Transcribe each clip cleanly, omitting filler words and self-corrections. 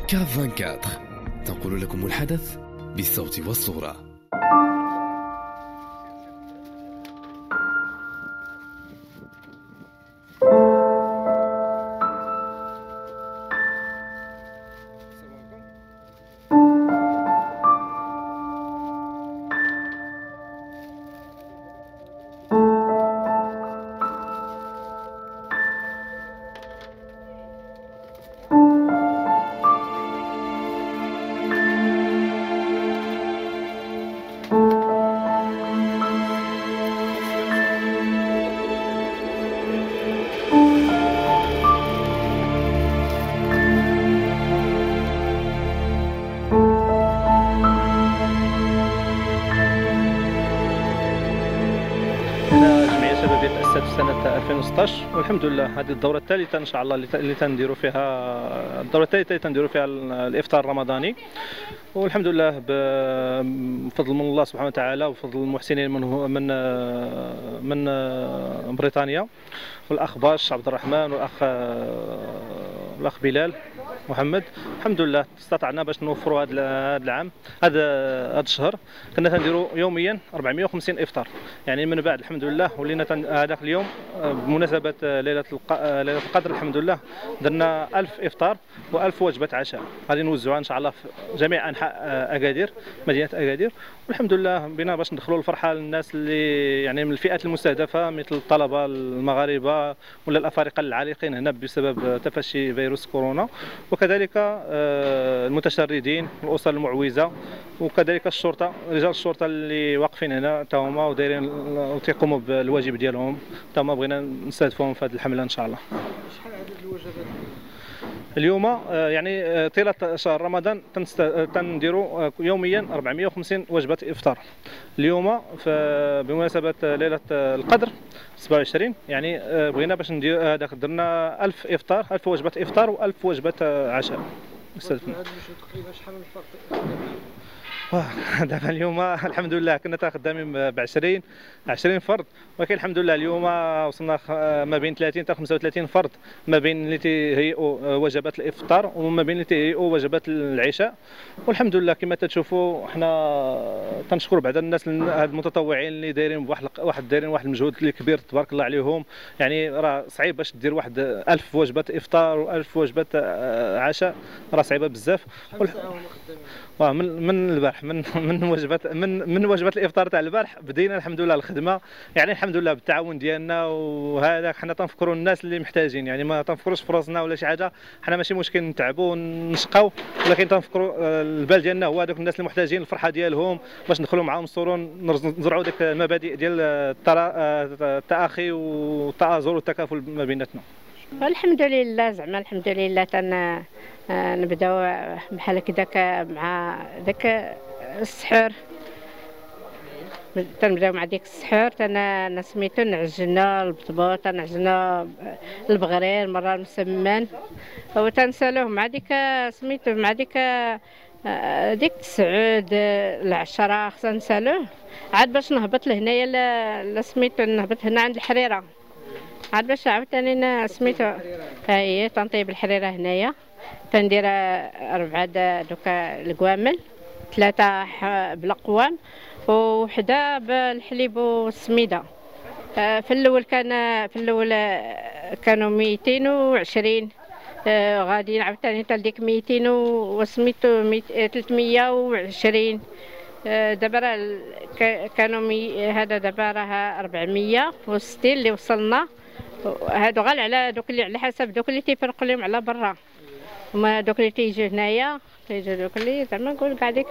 كاف 24 تنقل لكم الحدث بالصوت والصورة. جمعية شبابية تأسست في سنة 2016 والحمد لله هذه الدورة الثالثة إن شاء الله اللي تنديروا فيها الإفطار الرمضاني، والحمد لله بفضل من الله سبحانه وتعالى وفضل المحسنين من بريطانيا، والأخ باش عبد الرحمن والأخ بلال محمد. الحمد لله استطعنا باش نوفروا هذا العام هذا الشهر كنا تنديروا يوميا 450 افطار، يعني من بعد الحمد لله ولينا هذاك اليوم بمناسبه ليله القدر الحمد لله درنا 1000 افطار و1000 وجبه عشاء غادي نوزعوها ان شاء الله في جميع انحاء اكادير مدينه اكادير، والحمد لله بنا باش ندخلوا الفرحه للناس اللي يعني من الفئات المستهدفه مثل الطلبه المغاربه ولا الافارقه العالقين هنا بسبب تفشي فيروس كورونا، وكذلك المتشردين والاسر المعوزه، وكذلك الشرطه رجال الشرطه اللي واقفين هنا حتى هما ودايرين وتيقوموا بالواجب ديالهم، حتى هما بغينا نستهدفوهم في هذه الحمله ان شاء الله. شحال عدد الوجبات اليوم يعني طيله شهر رمضان تنديروا يوميا 450 وجبه افطار. اليوم بمناسبه ليله القدر 27 يعني بغينا باش ندير هذاك درنا 1000 افطار 1000 وجبه افطار و1000 وجبه عشاء. استاذنا تقريبا شحال من فرد؟ دابا اليوم الحمد لله كنا خدامين ب 20 فرد، ولكن الحمد لله اليوم وصلنا ما بين 30 حتى 35 فرد، ما بين اللي تيهيئوا وجبات الافطار وما بين اللي تيهيئوا وجبات العشاء، والحمد لله كما تشوفوا حنا تنشكروا بعض الناس هاد المتطوعين اللي دايرين واحد المجهود اللي كبير تبارك الله عليهم، يعني راه صعيب باش دير واحد 1000 وجبه افطار و1000 وجبه عشاء، راه صعيبه بزاف. من البارح من وجبات الافطار تاع البارح بدينا الحمد لله الخدمه، يعني الحمد لله بالتعاون ديالنا، وهذا حنا تنفكروا الناس اللي محتاجين، يعني ما تنفكروش في راسنا ولا شي حاجه، حنا ماشي مشكل نتعبوا ونشقاو، ولكن تنفكروا البال ديالنا هو هذوك الناس اللي محتاجين الفرحه ديالهم باش ندخلوا معاهم السرور، نزرعوا ديك المبادئ ديال التآخي والتآزر والتكافل ما بيناتنا. الحمد لله زعما الحمد لله نبداو بحال هكذاك مع داك السحور، تنبداو مع ديك السحور سميتو نعجنوا البطبوط، تنعجنوا البغرير مره المسمن، وتنسالوه مع ديك سميتو مع ديك 9 العشرة خصنا نسالوه عاد باش نهبط لهنايا سميتو نهبط هنا عند الحريره، عاد باش عاوتاني سميتو هي تنطيب الحريره هنايا، تندير 4 دوكا الكوامل، 3 بالقوام وحده بالحليب والسميده. في الاول كانوا 220 غادي عاوتاني حتى لديك 200 وسميتو 320. دابا راه كانوا هذا دابا راه 460 اللي وصلنا، هادو غير على دوك اللي على حسب دوك اللي تيفرقوا لهم على برا، هما دوك اللي تيجيو هنايا تيجيو دوك اللي زعما نقول كاع ديك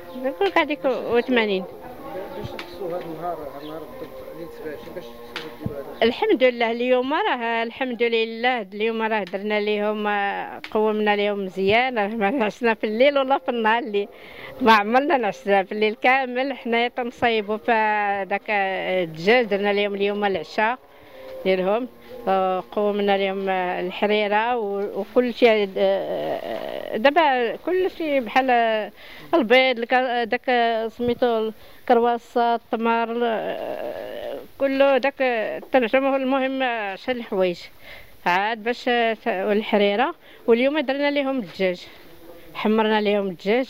80. باش تخصوا هذا النهار بالضبط باش الحمد لله اليوم راه الحمد لله اليوم راه درنا ليهم قومنا ليهم مزيان، ما عشنا في الليل ولا في النهار اللي ما عمرنا نعسنا في الليل كامل، حنايا تنصايبوا في داك الدجاج، درنا ليهم اليوم العشاء ديالهم، قومنا لهم الحريره وكل شيء، دابا كل شيء بحال البيض داك سميتو الكرواسات التمر كله داك تنعملوا، المهم 10 الحوايج عاد باش والحريره، واليوم درنا لهم الدجاج حمرنا لهم الدجاج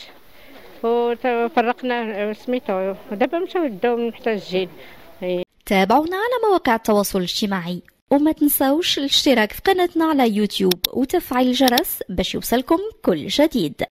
وفرقنا سميتو، ودابا مشاو يداو المحتاجين. تابعونا على مواقع التواصل الاجتماعي، وما تنساوش الاشتراك في قناتنا على يوتيوب وتفعيل الجرس باش يوصلكم كل جديد.